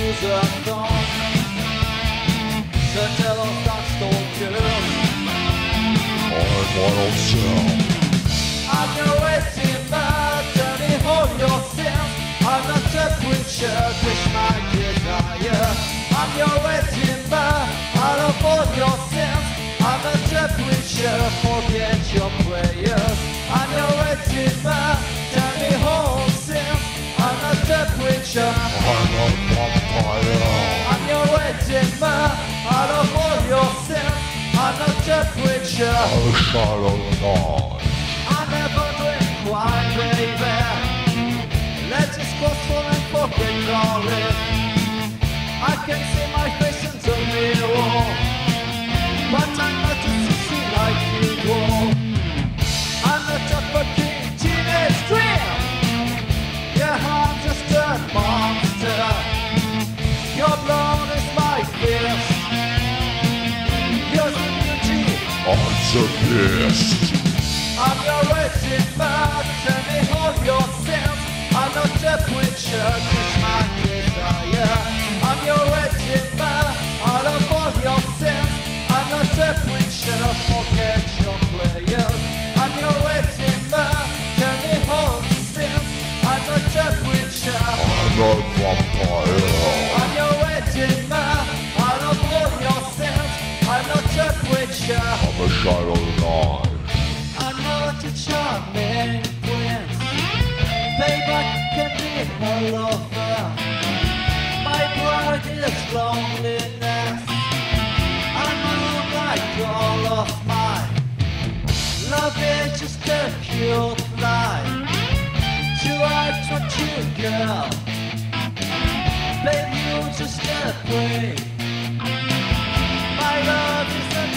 tusenton. Så till oss att stå kul. I'm 107. I'm your waiting man, Johnny, hold your sense. I'm not a preacher, push my desire. I'm your waiting man, I don't hold your sense. I'm not a preacher, forget your prayers. I'm your waiting man, Johnny, hold sense. I'm not a preacher, I'm a vampire. I'm your waiting man, I don't hold your sense. I'm not a preacher, I'm a shadow night. I never drink wine, baby. Let's just go slow and fucking call it. I can see my face in the mirror, but I'm not a sissy like you do. I'm not a fucking teenage dream. Yeah, I'm just a monster. Your blood is my fist. You're the beauty. I'm the beast. I'm your waiting man, tell me all your sins. I'm not a preacher, push my desire. I'm your waiting man, out of all your sins. I'm not a preacher, forget your prayers. I'm your waiting man, tell me all the sins. I'm not a preacher, I'm a vampire. I'm your waiting man, out of all your sins. I'm not a preacher. I'm a shadow night. I'm not a charming prince. Babe, I can be a lover. My pride is loneliness. I know like all of mine. Love is just a cute lie. Do I attract you, girl? Babe, you just a prey. My love is a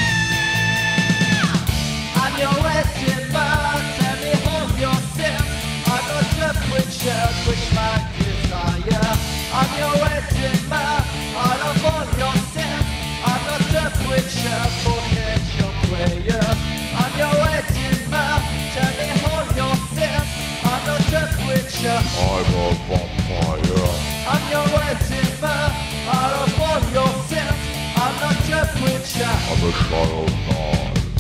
I'm your waiting man, tell me all your sins. I'm not a preacher, push my desire. I'm your waiting man, out of all your sins. I'm not a preacher, forget your prayers. I'm your waiting man, tell me all your sins. I'm not a preacher, I'm a vampire. I'm your waiting man, out of all your sins. I'm not a preacher. I'm a shadow night.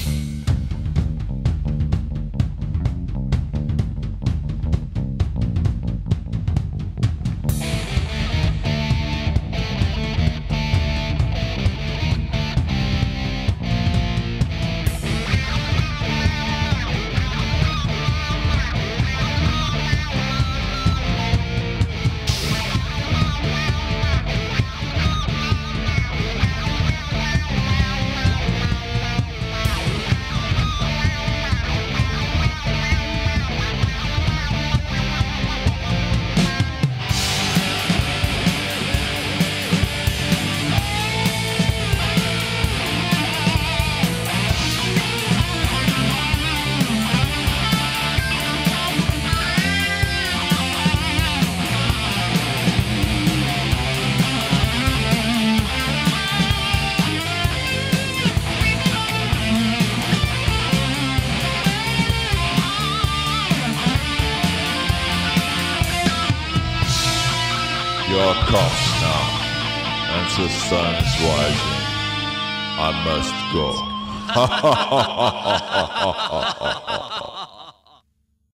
Your cops now, and the sun is rising. I must go.